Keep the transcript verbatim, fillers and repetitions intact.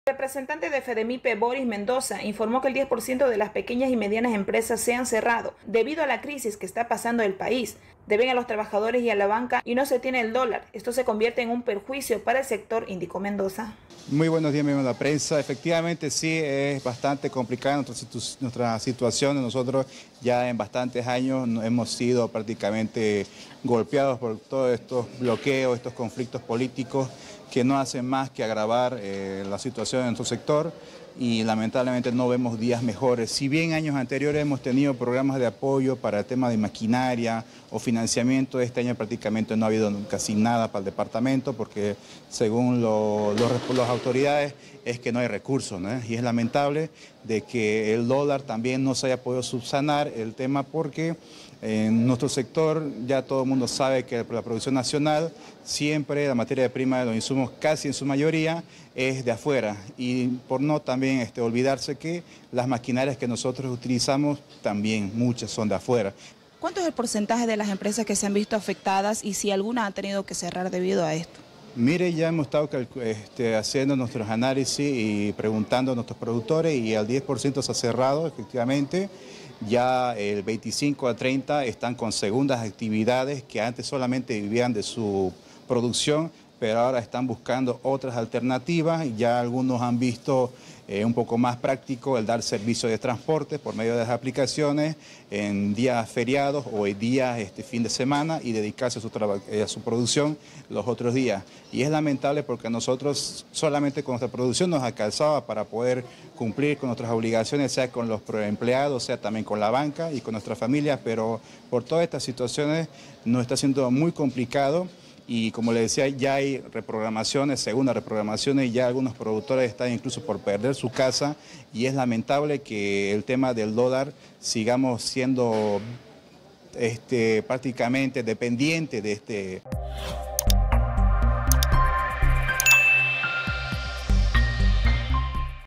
El representante de FEDEMIPE, Boris Mendoza, informó que el diez por ciento de las pequeñas y medianas empresas se han cerrado debido a la crisis que está pasando el país. Deben a los trabajadores y a la banca y no se tiene el dólar. Esto se convierte en un perjuicio para el sector, indicó Mendoza. Muy buenos días, miembros de la prensa. Efectivamente, sí, es bastante complicada nuestra, situ nuestra situación. Nosotros ya en bastantes años hemos sido prácticamente golpeados por todos estos bloqueos, estos conflictos políticos que no hacen más que agravar eh, la situación en nuestro sector y lamentablemente no vemos días mejores. Si bien años anteriores hemos tenido programas de apoyo para el tema de maquinaria o financiamiento, este año prácticamente no ha habido casi nada para el departamento porque según lo, los, las autoridades es que no hay recursos, ¿no? Y es lamentable de que el dólar también no se haya podido subsanar el tema porque en nuestro sector ya todo el mundo sabe que la producción nacional siempre la materia prima de los insumos casi en su mayoría es de afuera y por no también este, olvidarse que las maquinarias que nosotros utilizamos también muchas son de afuera. ¿Cuánto es el porcentaje de las empresas que se han visto afectadas y si alguna ha tenido que cerrar debido a esto? Mire, ya hemos estado este, haciendo nuestros análisis y preguntando a nuestros productores y al diez por ciento se ha cerrado efectivamente. Ya el veinticinco a treinta están con segundas actividades que antes solamente vivían de su producción, pero ahora están buscando otras alternativas y ya algunos han visto eh, un poco más práctico el dar servicio de transporte por medio de las aplicaciones en días feriados o en días este, fin de semana y dedicarse a su, a su producción los otros días. Y es lamentable porque nosotros solamente con nuestra producción nos alcanzaba para poder cumplir con nuestras obligaciones, sea con los empleados, sea también con la banca y con nuestras familias, pero por todas estas situaciones nos está siendo muy complicado. Y como les decía, ya hay reprogramaciones, segundas reprogramaciones, y ya algunos productores están incluso por perder su casa y es lamentable que el tema del dólar sigamos siendo este, prácticamente dependientes de este...